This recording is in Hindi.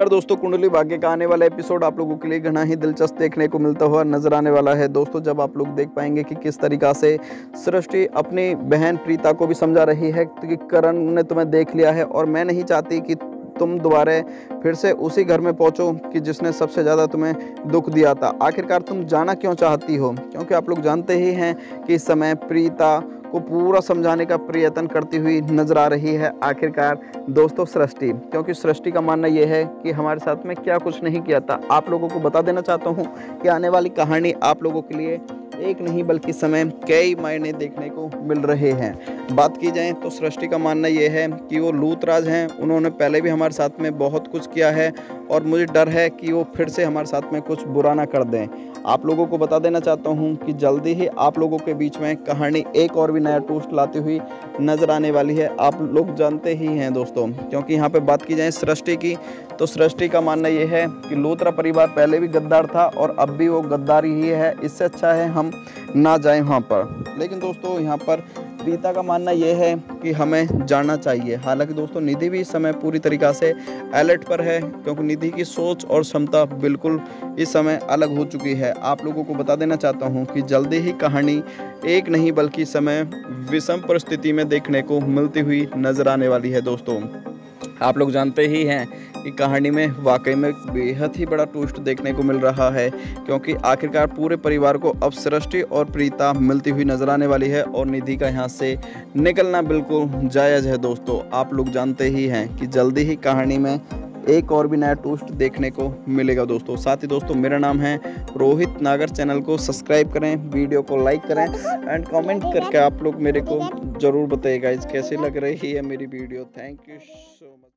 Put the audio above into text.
बार दोस्तों कुंडली भाग्य का आने वाला एपिसोड आप लोगों के लिए घना ही दिलचस्प देखने को मिलता हुआ नजर आने वाला है दोस्तों। जब आप लोग देख पाएंगे कि किस तरीका से सृष्टि अपनी बहन प्रीता को भी समझा रही है कि करण ने तुम्हें देख लिया है और मैं नहीं चाहती कि तुम दोबारा फिर से उसी घर में पहुंचो कि जिसने सबसे ज़्यादा तुम्हें दुख दिया था। आखिरकार तुम जाना क्यों चाहती हो? क्योंकि आप लोग जानते ही हैं कि इस समय प्रीता को पूरा समझाने का प्रयत्न करती हुई नजर आ रही है आखिरकार दोस्तों सृष्टि। क्योंकि सृष्टि का मानना यह है कि हमारे साथ में क्या कुछ नहीं किया था। आप लोगों को बता देना चाहता हूँ कि आने वाली कहानी आप लोगों के लिए एक नहीं बल्कि समय कई मायने देखने को मिल रहे हैं। बात की जाए तो सृष्टि का मानना यह है कि वो लूतराज हैं, उन्होंने पहले भी हमारे साथ में बहुत कुछ किया है और मुझे डर है कि वो फिर से हमारे साथ में कुछ बुरा ना कर दें। आप लोगों को बता देना चाहता हूं कि जल्दी ही आप लोगों के बीच में कहानी एक और भी नया ट्विस्ट लाती हुई नजर आने वाली है। आप लोग जानते ही हैं दोस्तों, क्योंकि यहाँ पे बात की जाए सृष्टि की तो सृष्टि का मानना यह है कि लूथरा परिवार पहले भी गद्दार था और अब भी वो गद्दार ही है। इससे अच्छा है हम ना जाएं वहाँ पर। लेकिन दोस्तों यहाँ पर प्रीता का मानना यह है कि हमें जाना चाहिए। हालांकि दोस्तों निधि भी इस समय पूरी तरीक़ा से अलर्ट पर है, क्योंकि निधि की सोच और क्षमता बिल्कुल इस समय अलग हो चुकी है। आप लोगों को बता देना चाहता हूं कि जल्दी ही कहानी एक नहीं बल्कि समय विषम परिस्थिति में देखने को मिलती हुई नजर आने वाली है दोस्तों। आप लोग जानते ही हैं कि कहानी में वाकई में बेहद ही बड़ा ट्विस्ट देखने को मिल रहा है, क्योंकि आखिरकार पूरे परिवार को अब सृष्टि और प्रीता मिलती हुई नजर आने वाली है और निधि का यहाँ से निकलना बिल्कुल जायज़ है दोस्तों। आप लोग जानते ही हैं कि जल्दी ही कहानी में एक और भी नया ट्विस्ट देखने को मिलेगा दोस्तों। साथ ही दोस्तों मेरा नाम है रोहित नागर। चैनल को सब्सक्राइब करें, वीडियो को लाइक करें एंड कमेंट करके आप लोग मेरे को ज़रूर बताइएगा कैसी लग रही है मेरी video. Thank you so much.